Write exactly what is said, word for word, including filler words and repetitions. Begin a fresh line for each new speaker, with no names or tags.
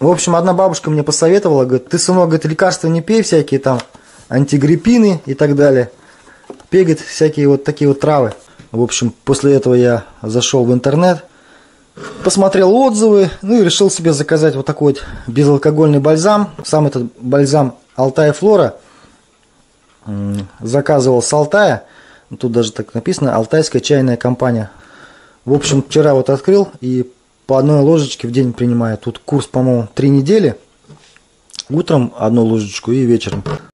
В общем, одна бабушка мне посоветовала, говорит, ты, сынок, говорит, лекарства не пей, всякие там антигриппины и так далее. Пей, говорит, всякие вот такие вот травы. В общем, после этого я зашел в интернет, посмотрел отзывы, ну и решил себе заказать вот такой вот безалкогольный бальзам. Сам этот бальзам Altai Flora заказывал с Алтая. Тут даже так написано, Алтайская чайная компания. В общем, вчера вот открыл и по одной ложечке в день принимаю. Тут курс, по-моему, три недели. Утром одну ложечку и вечером.